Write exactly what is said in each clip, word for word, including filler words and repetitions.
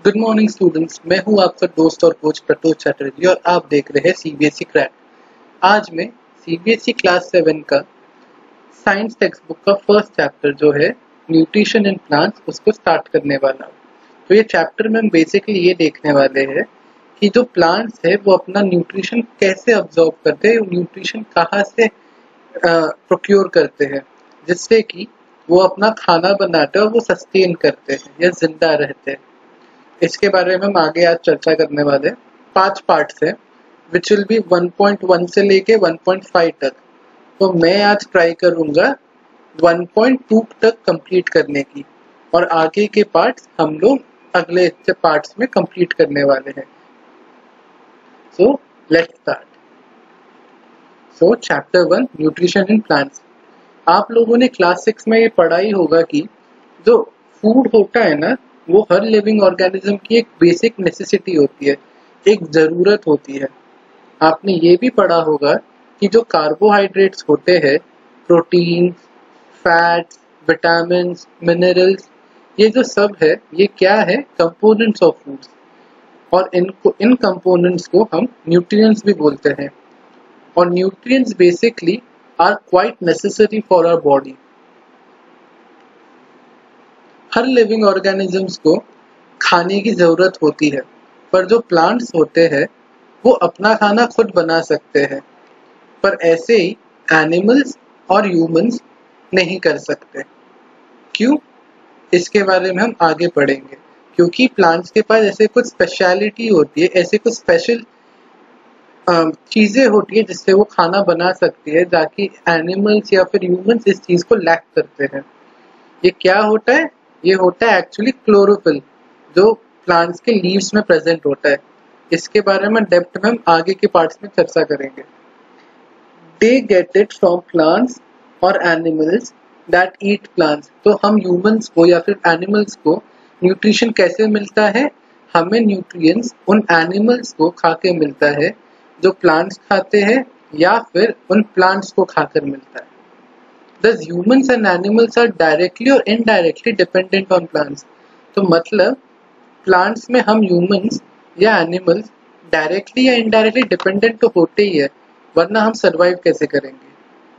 Good morning students, मैं हूं आपका दोस्त और कोच प्रतोष चैटर्जी और आप देख रहे हैं सीबीएसई क्रैक। आज मैं सीबीएसई क्लास सेवन का साइंस टेक्स्ट बुक का फर्स्ट चैप्टर जो है न्यूट्रिशन इन प्लांट्स उसको स्टार्ट करने वाला हूं। तो ये चैप्टर में हम बेसिकली ये देखने वाले हैं कि जो प्लांट्स है वो अपना न्यूट्रिशन कैसे अब्जॉर्ब करते हैं, न्यूट्रिशन कहाँ से प्रोक्योर करते हैं जिससे कि वो अपना खाना बनाते हैं और वो सस्टेन करते हैं या जिंदा रहते हैं। इसके बारे में हम आगे आज चर्चा करने वाले हैं। पांच पार्ट्स हैं which will be one point one से लेके वन पॉइंट फाइव तक। तो मैं आज ट्राई करूंगा वन पॉइंट टू तक कंप्लीट करने की और आगे के पार्ट्स हम लोग अगले पार्ट्स में कंप्लीट करने वाले हैं। So let's start. So chapter one, nutrition in plants. आप लोगों ने क्लास सिक्स में ये पढ़ा ही होगा कि जो फूड होता है ना वो हर लिविंग ऑर्गेनिज्म की एक बेसिक नेसेसिटी होती है, एक ज़रूरत होती है। आपने ये भी पढ़ा होगा कि जो कार्बोहाइड्रेट्स होते हैं, प्रोटीन, फैट्स, विटामिन्स, मिनरल्स, ये जो सब है ये क्या है? Components of foods. और इनको इन कंपोनेंट्स को हम न्यूट्रिएंट्स भी बोलते हैं। और nutrients basically are quite necessary for our body. हर लिविंग ऑर्गेनिजम्स को खाने की ज़रूरत होती है, पर जो प्लांट्स होते हैं वो अपना खाना खुद बना सकते हैं, पर ऐसे ही एनिमल्स और ह्यूमंस नहीं कर सकते। क्यों? इसके बारे में हम आगे पढ़ेंगे। क्योंकि प्लांट्स के पास ऐसे कुछ स्पेशलिटी होती है, ऐसे कुछ स्पेशल चीज़ें होती है जिससे वो खाना बना सकती है, ताकि एनिमल्स या फिर ह्यूमंस इस चीज़ को लैक करते हैं। ये क्या होता है? ये होता है एक्चुअली क्लोरोफिल, जो प्लांट्स के लीव्स में प्रेजेंट होता है। इसके बारे में डेप्थ में हम आगे के पार्ट्स में चर्चा करेंगे। They get it from plants और एनिमल्स दैट ईट प्लांट्स। तो हम ह्यूमंस को या फिर एनिमल्स को न्यूट्रिशन कैसे मिलता है? हमें न्यूट्रिएंट्स उन एनिमल्स को खा के मिलता है जो प्लांट्स खाते हैं या फिर उन प्लांट्स को खाकर मिलता है। Thus humans and animals are directly or indirectly dependent on plants. तो मतलब प्लांट्स में हम ह्यूमंस या एनिमल्स डायरेक्टली या इनडायरेक्टली डिपेंडेंट तो होते ही है, वरना हम सरवाइव कैसे करेंगे।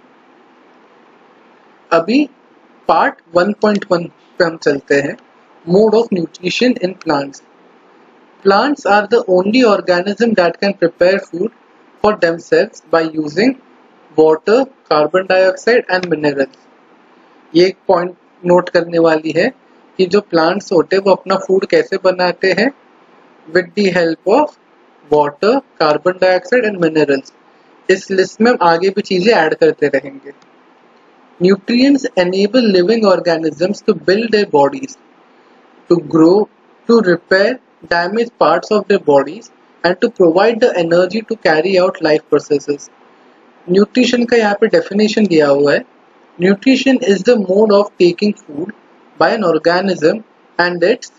अभी पार्ट वन पॉइंट वन पे हम चलते हैं। Mode of nutrition in plants. Plants are the only organism that can prepare food for themselves by using water, carbon dioxide and minerals. ये एक पॉइंट नोट करने वाली है कि जो प्लांट्स होते हैं वो अपना फूड कैसे बनाते हैं? With the help of water, carbon dioxide and minerals. इस लिस्ट में हम आगे भी चीजें ऐड करते रहेंगे। Nutrients enable living organisms to build their bodies, to grow, to repair damaged parts of their bodies and to provide the energy to carry out life processes. Nutrition का यहाँ पे definition दिया हुआ है। Nutrition is the mode of taking food by an organism and its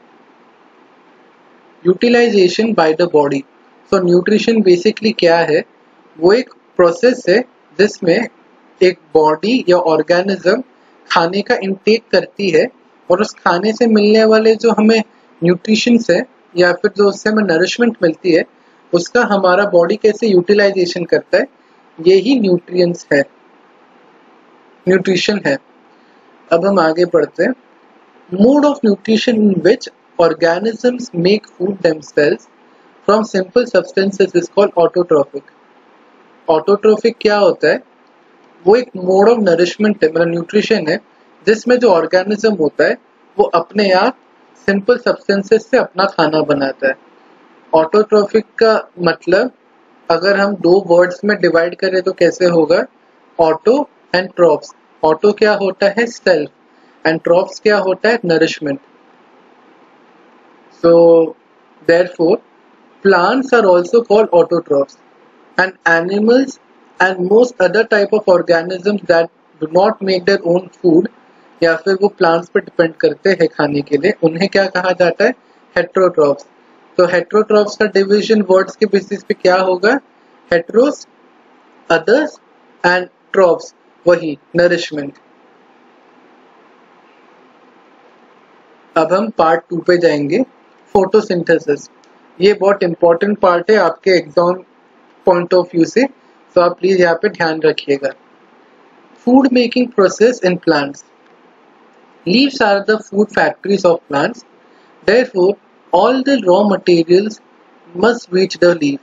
utilization by the body. So nutrition basically क्या है? वो एक process है जिसमें एक body या organism खाने का intake करती है और उस खाने से मिलने वाले जो हमें न्यूट्रिशंस है या फिर जो उससे हमें नरिशमेंट मिलती है उसका हमारा बॉडी कैसे यूटिलाइजेशन करता है, यही न्यूट्रिएंट्स है, न्यूट्रिशन है। अब हम आगे बढ़ते हैं। Mode of nutrition in which organisms make food themselves from simple substances is called autotrophic. Autotrophic क्या होता है? वो एक मोड ऑफ नरिशमेंट है, मतलब न्यूट्रिशन है, जिसमें जो ऑर्गेनिज्म होता है वो अपने आप सिंपल सब्सटेंसेस से अपना खाना बनाता है। ऑटोट्रॉफिक का मतलब अगर हम दो वर्ड्स में डिवाइड करें तो कैसे होगा? Auto and trophs. ऑटो क्या होता है? सेल्फ, एंड ट्रॉप्स क्या होता है? Nourishment. So therefore plants are also called autotrophs and animals and most other type of organisms that do not make their own food या फिर वो प्लांट्स पर डिपेंड करते हैं खाने के लिए, उन्हें क्या कहा जाता है? हेट्रोट्रॉप्स। तो हेट्रोट्रॉप्स का डिवीजन वर्ड्स के बेसिस पे क्या होगा? हेट्रोस अदर्स एंड ट्रॉप्स वही नरिशमेंट। अब हम पार्ट टू पे जाएंगे। फोटोसिंथेसिस, ये बहुत इंपॉर्टेंट पार्ट है आपके एग्जाम पॉइंट ऑफ व्यू से, तो आप प्लीज यहाँ पे ध्यान रखिएगा। Food making process in plants. Leaves are the food factories of plants, therefore all the raw materials must reach the leaf.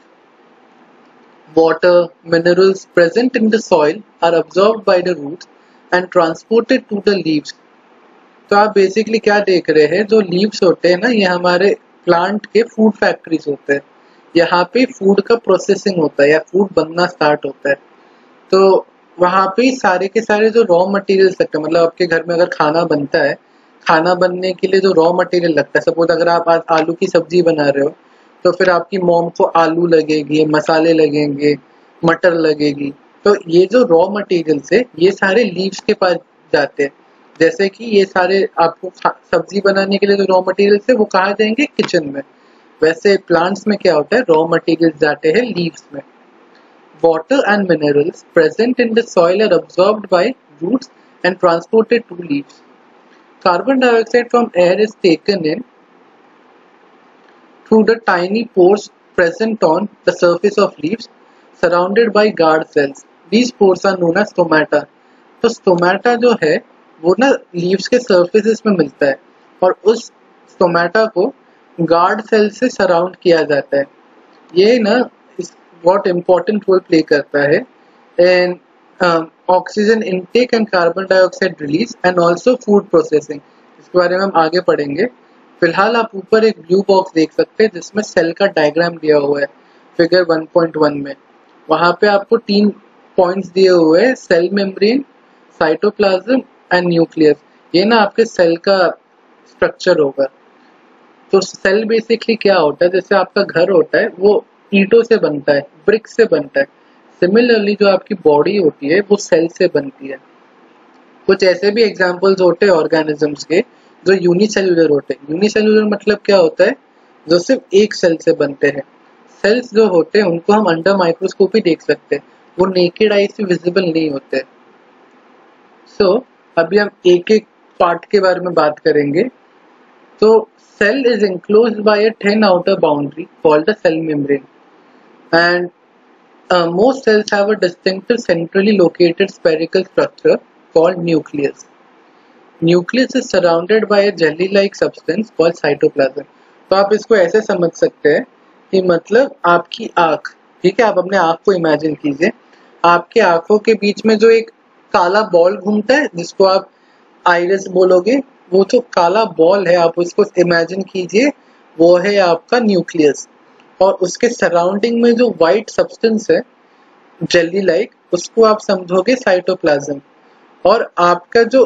Water, minerals present in the soil are absorbed by the roots and transported to the leaves. तो आप basically क्या देख रहे हैं, जो leaves होते हैं ना, ये हमारे प्लांट के फूड फैक्ट्रीज होते हैं। यहाँ पे फूड का प्रोसेसिंग होता है या फूड बनना स्टार्ट होता है। तो वहाँ पे सारे के सारे जो रॉ मटेरियल्स लगते हैं, मतलब आपके घर में अगर खाना बनता है, खाना बनने के लिए जो रॉ मटेरियल लगता है, सपोज अगर आप आज आलू की सब्जी बना रहे हो तो फिर आपकी मॉम को आलू लगेगी, मसाले लगेंगे, मटर लगेगी। तो ये जो रॉ मटेरियल्स है ये सारे लीव्स के पास जाते हैं। जैसे कि ये सारे आपको सब्जी बनाने के लिए जो रॉ मटेरियल्स है वो कहाँ जाएंगे, किचन में। वैसे प्लांट्स में क्या होता है, रॉ मटेरियल्स जाते हैं लीव्स में। Water and minerals present in the soil are absorbed by roots and transported to leaves. Carbon dioxide from air is taken in through the tiny pores present on the surface of leaves, surrounded by guard cells. These pores are known as stomata. तो stomata जो है वो ना leaves के surfaces में मिलता है और उस stomata को guard cell से surround किया जाता है। ये ना बहुत important role play करता है in um, oxygen intake and carbon dioxide release and also food processing. इसके बारे में हम आगे पढ़ेंगे। फिलहाल आप ऊपर एक ब्लू बॉक्स देख सकते हैं जिसमें सेल का डायग्राम दिया हुआ है फिगर वन पॉइंट वन में। वहां पे आपको तीन पॉइंट्स दिए हुए हैं, cell membrane, cytoplasm and nucleus. ये ना आपके सेल का स्ट्रक्चर होगा। तो सेल बेसिकली क्या होता है, जैसे आपका घर होता है वो ईंटों से बनता है, ब्रिक से बनता है। सिमिलरली जो आपकी बॉडी होती है वो सेल से बनती है। कुछ ऐसे भी एग्जांपल्स होते हैं ऑर्गेनिजम्स के जो यूनिसेल्युलर होते हैं। यूनिसेल्युलर मतलब क्या होता है, जो सिर्फ एक सेल से बनते हैं। सेल्स जो होते हैं उनको हम अंडर माइक्रोस्कोप ही देख सकते हैं, वो नेकेड आई से विजिबल नहीं होते। सो so, अभी हम एक एक पार्ट के बारे में बात करेंगे। तो cell is enclosed by a thin outer boundary called the cell membrane, and Uh, most cells have a distinctive centrally located spherical structure called nucleus. Nucleus is surrounded by a jelly-like substance called cytoplasm. तो आप इसको ऐसे समझ सकते हैं कि मतलब आपकी आँख, ठीक है, आप अपने आँख को इमेजिन कीजिए। आपके आँखों के बीच में जो एक काला बॉल घूमता है जिसको आप आइरिस बोलोगे, वो जो काला बॉल है आप उसको इमेजिन कीजिए, वो है आपका न्यूक्लियस। और उसके सराउंडिंग में जो व्हाइट सब्सटेंस है जेली लाइक, उसको आप समझोगे साइटोप्लाज्म। और आपका जो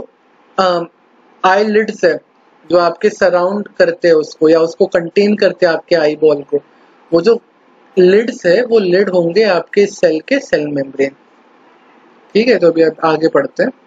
आई लिड्स है जो आपके सराउंड करते हैं उसको या उसको कंटेन करते हैं आपके आई बॉल को, वो जो लिड्स है वो लिड होंगे आपके सेल के सेल मेम्ब्रेन। ठीक है, तो अभी आप आगे पढ़ते हैं।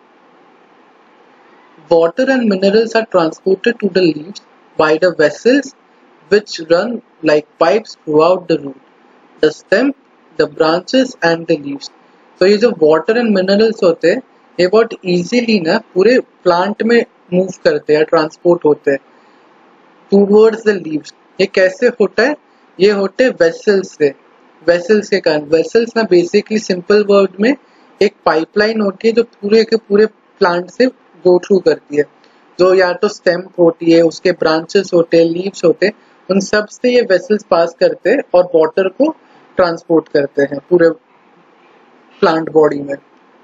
Water and minerals are transported to the leaves by the vessels which run like pipes throughout the root, the stem, the branches and the leaves. तो ये जो water and minerals होते हैं ये बहुत easily ना पूरे plant में move करते हैं, transport होते हैं towards the leaves। ये कैसे होता है, ये होते हैं vessels से। vessels के कारण, vessels ना basically simple word में एक pipeline होती है जो पूरे के पूरे plant से go through करती है, जो या तो stem होती है, उसके branches होते हैं, leaves होते हैं, उन सब से ये वेसल्स पास करते हैं और वाटर को ट्रांसपोर्ट करते हैं पूरे प्लांट बॉडी में।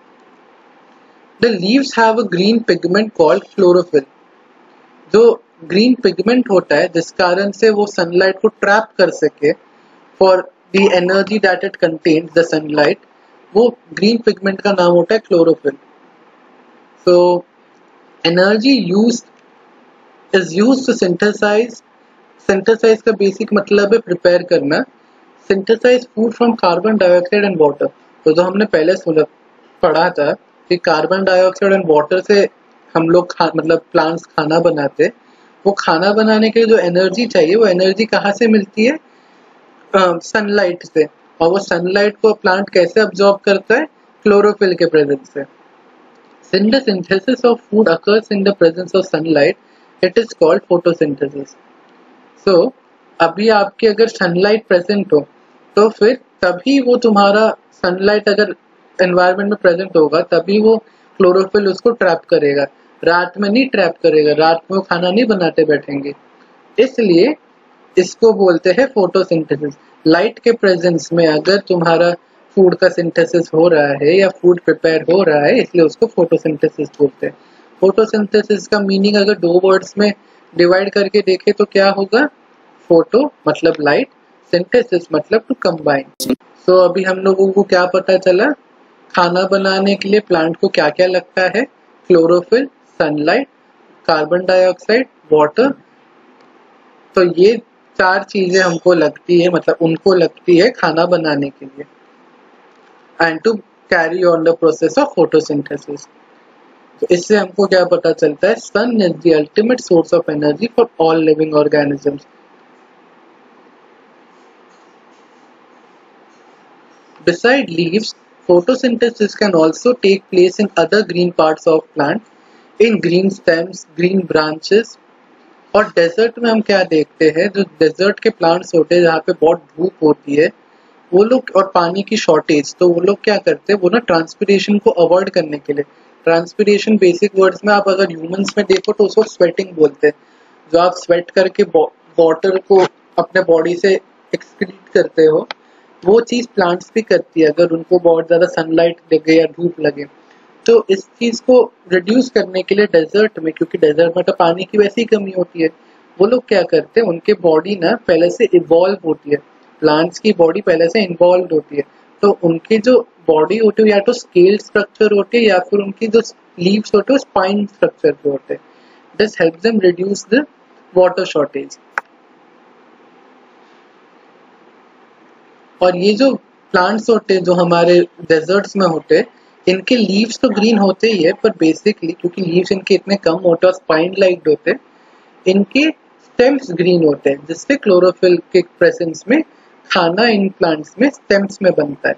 The leaves have a green pigment called chlorophyll. जो ग्रीन पिगमेंट होता है जिस कारण से वो सनलाइट को ट्रैप कर सके for the energy that it contains the sunlight, वो ग्रीन पिगमेंट का नाम होता है chlorophyll. So energy use is use to synthesise. Synthesise का बेसिक मतलब है प्रिपेयर करना। Synthesise food from carbon dioxide and water. तो जो हमने पहले सुना पढ़ा था कि कार्बन डाइऑक्साइड एंड वाटर से हम लोग खा मतलब प्लांट्स खाना बनाते, वो खाना बनाने के लिए जो एनर्जी चाहिए वो एनर्जी कहाँ से मिलती है, सनलाइट uh, से। और वो सनलाइट को प्लांट कैसे अब्जॉर्ब करता है, क्लोरोफिल के प्रेजेंस से। Since the synthesis of food occurs in the presence of sunlight, it is called photosynthesis. So so, अभी आपके अगर सनलाइट प्रेजेंट हो तो फिर तभी वो तुम्हारा सनलाइट अगर एनवायरनमेंट में प्रेजेंट होगा तभी वो क्लोरोफिल उसको ट्रैप करेगा, रात में नहीं ट्रैप करेगा, रात में वो खाना नहीं बनाते बैठेंगे। इसलिए इसको बोलते हैं फोटोसिंथेसिस। लाइट के प्रेजेंस में अगर तुम्हारा फूड का सिंथेसिस हो रहा है या फूड प्रिपेयर हो रहा है, इसलिए उसको फोटोसिंथेसिस बोलते हैं। फोटोसिंथेसिस का मीनिंग अगर दो वर्ड्स में डिवाइड करके देखें तो क्या होगा? फोटो मतलब लाइट, सिंथेसिस मतलब टू कंबाइन। सो अभी हम लोगों को क्या पता चला? खाना बनाने के लिए प्लांट को क्या क्या लगता है? Chlorophyll, sunlight, carbon dioxide, water. तो ये चार चीजें हमको लगती है, मतलब उनको लगती है खाना बनाने के लिए, and to carry on the process of photosynthesis. तो इससे हमको क्या पता चलता है? Sun is the ultimate source of energy for all living organisms. Beside leaves, photosynthesis can also take place in other green parts of plant, in green stems, green branches। और desert में हम क्या देखते हैं? जो डेजर्ट के plants होते हैं जहाँ पे बहुत धूप होती है, वो लोग, और पानी की शॉर्टेज, तो वो लोग क्या करते हैं? वो ना ट्रांसपिरेशन को अवॉइड करने के लिए, ट्रांसपिरेशन बेसिक वर्ड्स में आप अगर ह्यूमंस में देखो तो उसको स्वेटिंग बोलते हैं। जो आप स्वेट करके वाटर को अपने बॉडी से एक्सक्रीट करते हो, वो चीज प्लांट्स भी करती है अगर उनको बहुत ज्यादा सनलाइट लगे या धूप लगे। तो इस चीज को रिड्यूस करने के लिए डेजर्ट में, क्योंकि डेजर्ट में तो पानी की वैसी ही कमी होती है, वो लोग क्या करते हैं? उनके बॉडी ना पहले से इवॉल्व होती है, प्लांट्स की बॉडी पहले से इन्वॉल्व होती है, तो उनकी जो बॉडी होती है या तो स्केल स्ट्रक्चर होती है या फिर उनकी जो लीव्स होते हैं स्पाइन स्ट्रक्चर के होते हैं। This helps them reduce the water shortage. और ये जो प्लांट्स होते हैं जो हमारे डेजर्ट्स में होते हैं, इनके लीव्स तो ग्रीन होते ही है, पर बेसिकली क्योंकि लीव्स इनके इतने कम होते हैं और स्पाइन लाइक होते हैं, इनके स्टेम्स ग्रीन होते हैं, जिससे क्लोरोफिल के प्रेजेंस में खाना इन प्लांट्स में स्टेम्स में बनता है।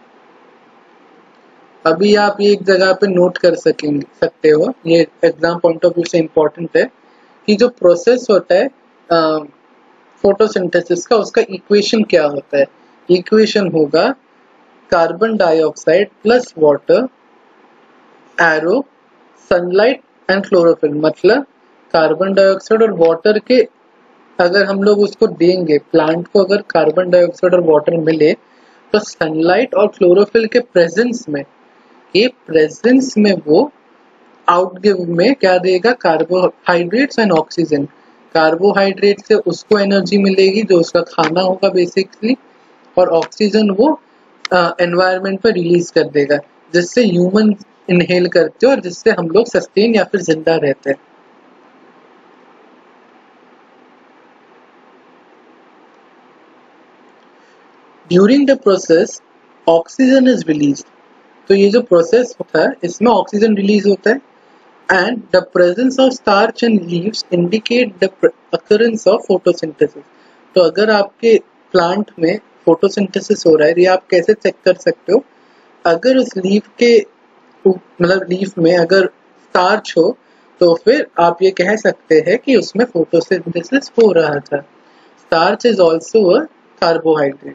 अभी आप ये एक जगह पे नोट कर सकेंगे सकते हो, ये एग्जाम पॉइंट ऑफ व्यू से इम्पोर्टेंट है, कि जो प्रोसेस होता है फोटोसिंथेसिस का, उसका इक्वेशन क्या होता है? इक्वेशन होगा carbon dioxide plus water arrow sunlight and chlorophyll. मतलब कार्बन डाइऑक्साइड और वाटर के अगर हम लोग उसको देंगे, प्लांट को अगर कार्बन डाइऑक्साइड और वाटर मिले, तो सनलाइट और क्लोरोफिल के प्रेजेंस में, ये प्रेजेंस में वो आउटगिव में क्या देगा? Carbohydrates and oxygen. कार्बोहाइड्रेट से उसको एनर्जी मिलेगी जो उसका खाना होगा बेसिकली, और ऑक्सीजन वो एनवायरनमेंट पर रिलीज कर देगा, जिससे ह्यूमन इनहेल करते हैं और जिससे हम लोग सस्टेन या फिर जिंदा रहते हैं। During the process oxygen is release. तो ये जो प्रोसेस होता है इसमें ऑक्सीजन रिलीज होता है, and the presence of starch in leaves indicate the occurrence of photosynthesis. तो अगर आपके प्लांट में फोटोसिंथेसिस हो रहा है, ये आप कैसे चेक कर सकते हो? अगर उस लीफ के मतलब लीफ में अगर स्टार्च हो तो फिर आप ये कह सकते हैं कि उसमें फोटोसिंथेसिस हो रहा था। Starch is also a carbohydrate.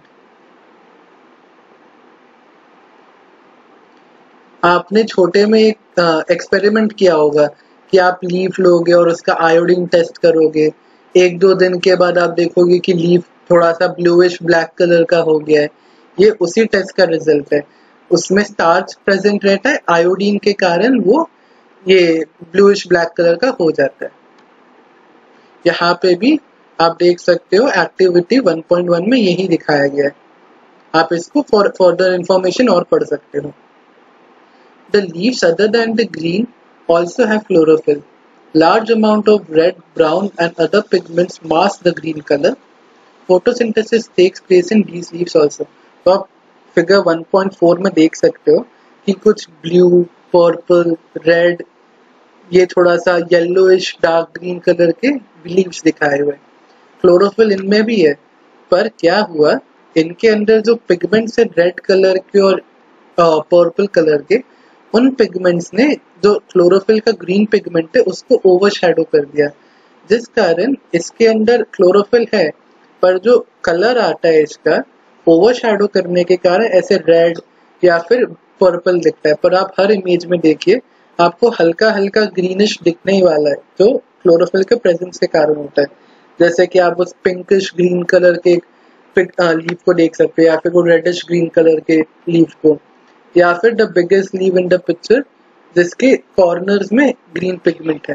आपने छोटे में एक एक्सपेरिमेंट किया होगा कि आप लीफ लोगे और उसका आयोडीन टेस्ट करोगे, एक दो दिन के बाद आप देखोगे कि लीफ थोड़ा सा ब्लूइश ब्लैक कलर का हो गया है। ये उसी टेस्ट का रिजल्ट है, उसमें स्टार्च प्रेजेंट रहता है, आयोडीन के कारण वो ये ब्लूइश ब्लैक कलर का हो जाता है। यहाँ पे भी आप देख सकते हो एक्टिविटी वन पॉइंट वन में यही दिखाया गया है, आप इसको फॉर फर्दर इंफॉर्मेशन और पढ़ सकते हो। The leaves other than the green also have chlorophyll. Large amount of red, brown and other pigments mask the green color. Photosynthesis takes place in these leaves also. तो आप figure one point four में देख सकते हो कि कुछ blue, purple, red, ये थोड़ा सा येलोइश डार्क ग्रीन कलर के लीव्स दिखाए हुए। क्लोरोफिल इनमें भी है, पर क्या हुआ, इनके अंदर जो पिगमेंट्स है रेड कलर के और पर्पल कलर के, उन पिगमेंट्स ने जो क्लोरोफिल का ग्रीन पिगमेंट है उसको ओवरशैडो कर दिया, जिस कारण इसके अंदर क्लोरोफिल है, पर जो कलर आता है इसका ओवरशैडो करने के कारण ऐसे रेड या फिर पर्पल दिखता है। पर आप हर इमेज में देखिए आपको हल्का हल्का ग्रीनिश दिखने ही वाला है, जो क्लोरोफिल के प्रेजेंस के कारण होता है। जैसे कि आप उस पिंकिश ग्रीन कलर के लीफ को देख सकते हैं, या फिर वो रेडिश ग्रीन कलर के लीफ को, या फिर the biggest leaf in the picture जिसके कॉर्नर्स में ग्रीन पिगमेंट है।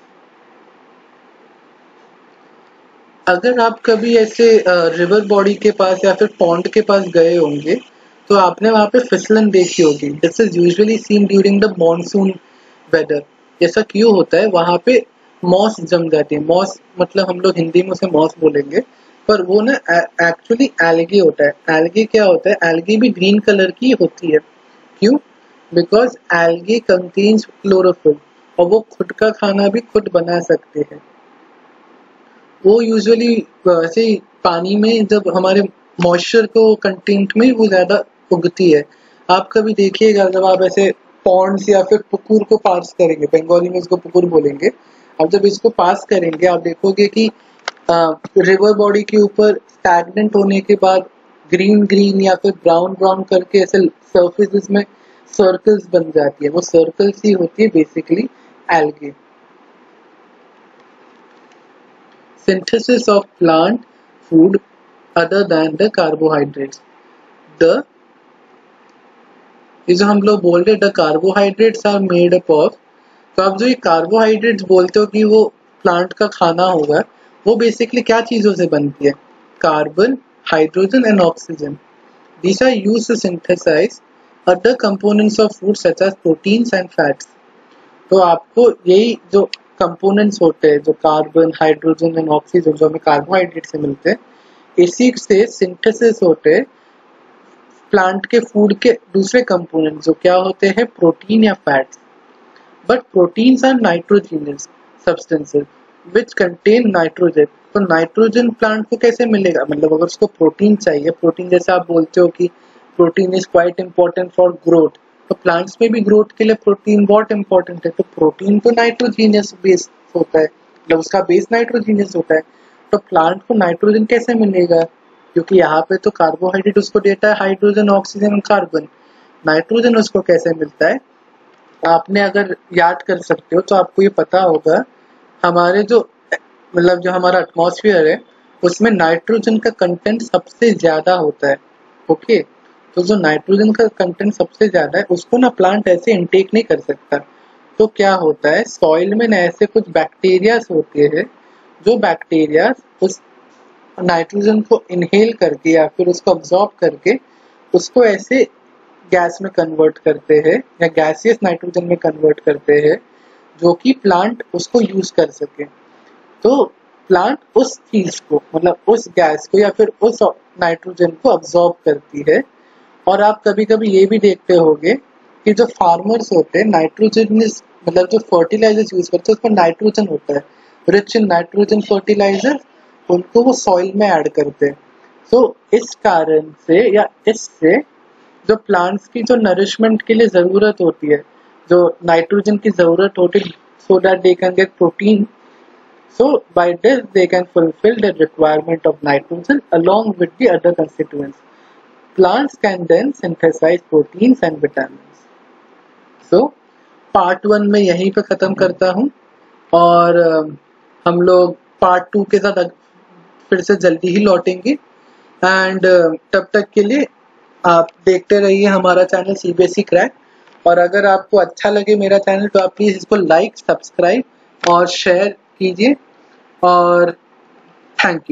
अगर आप कभी ऐसे रिवर बॉडी के पास या फिर पॉन्ड के पास गए होंगे तो आपने वहां पे फिसलन देखी होगी। This is usually seen during the monsoon weather. ऐसा क्यों होता है? वहां पे मॉस जम जाती है। मॉस मतलब हम लोग हिंदी में उसे मॉस बोलेंगे, पर वो ना एक्चुअली एल्गी होता है। एल्गी क्या होता है? एल्गी भी ग्रीन कलर की होती है। क्यों? बिकॉज एल्गी कंटेन्स क्लोरोफिल और वो खुद का खाना भी खुद बना सकते हैं। वो यूजुअली ऐसे पानी में जब हमारे मॉइस्चर को कंटेंट में वो ज्यादा उगती है। आप कभी देखिएगा जब आप ऐसे पॉन्ड्स या फिर पुकुर को पास करेंगे, बंगाली में इसको पुकुर बोलेंगे, अब जब इसको पास करेंगे आप देखोगे कि रिवर बॉडी के ऊपर स्टैग्नेंट होने के बाद ग्रीन ग्रीन या फिर ब्राउन ब्राउन करके ऐसे सर्फेसिस में सर्कल्स बन जाती है। वो सर्कल्स ही होती है basically algae. Synthesis of plant food other than the carbohydrates. The ये जो हम लोग बोल रहे हैं the carbohydrates are made up of, तो आप जो ये कार्बोहाइड्रेट्स बोलते हो कि वो प्लांट का खाना होगा, वो बेसिकली क्या चीजों से बनती है? Carbon, hydrogen and oxygen. These are used to synthesize other components of food such as proteins and fats. तो आपको यही जो कंपोनेंट्स होते हैं, जो कार्बन, हाइड्रोजन एंड ऑक्सीजन, जो हमें कार्बोहाइड्रेट से मिलते हैं, इसी से सिंथेसिस होते हैं प्लांट के फूड के दूसरे कंपोनेंट जो क्या होते हैं? प्रोटीन या fats. But proteins are nitrogenous substances which contain nitrogen. तो नाइट्रोजन प्लांट को कैसे मिलेगा? मतलब अगर उसको प्रोटीन चाहिए, प्रोटीन जैसे आप बोलते हो कि protein is quite important for growth, तो प्लांट्स में भी ग्रोथ के लिए प्रोटीन बहुत इंपॉर्टेंट है। तो प्रोटीन तो नाइट्रोजीनियस बेस होता है, मतलब उसका बेस नाइट्रोजीनियस होता है। तो प्लांट को नाइट्रोजन कैसे मिलेगा? क्योंकि यहाँ पे तो कार्बोहाइड्रेट उसको देता है हाइड्रोजन, ऑक्सीजन और कार्बन। नाइट्रोजन उसको कैसे मिलता है? आपने अगर याद कर सकते हो तो आपको ये पता होगा, हमारे जो मतलब जो हमारा एटमॉस्फेयर है उसमें नाइट्रोजन का कंटेंट सबसे ज्यादा होता है। ओके, तो जो नाइट्रोजन का कंटेंट सबसे ज्यादा है उसको ना प्लांट ऐसे इनटेक नहीं कर सकता। तो क्या होता है, सॉइल में ना ऐसे कुछ बैक्टीरियाज होते हैं जो बैक्टीरिया उस नाइट्रोजन को इनहेल करके या फिर उसको अब्सॉर्ब करके उसको ऐसे गैस में कन्वर्ट करते हैं या गैसियस नाइट्रोजन में कन्वर्ट करते हैं, जो कि प्लांट उसको यूज कर सके। तो प्लांट उस चीज को मतलब उस गैस को या फिर उस नाइट्रोजन को अब्सॉर्ब करती है। और आप कभी कभी ये भी देखते होंगे कि जो फार्मर्स होते हैं नाइट्रोजन मतलब जो फर्टिलाइजर्स यूज करते हैं उसमें नाइट्रोजन होता है, रिच इन नाइट्रोजन फर्टिलाइजर, उनको वो सॉइल में ऐड करते हैं। तो इस कारण से या इससे जो प्लांट्स की जो नरिशमेंट के लिए जरूरत होती है, जो नाइट्रोजन की जरूरत होती है, so that they can get protein, so by this they can fulfill the requirement of nitrogen along with the other constituents. Plants can then synthesize proteins and vitamins. So part one में यहीं पे खत्म करता हूँ और हम लोग part two के साथ फिर से जल्दी ही लौटेंगे। एंड तब तक के लिए आप देखते रहिए हमारा चैनल सीबीएसई क्रैक। और अगर आपको अच्छा लगे मेरा चैनल तो आप प्लीज इसको लाइक, सब्सक्राइब और शेयर कीजिए। और थैंक यू।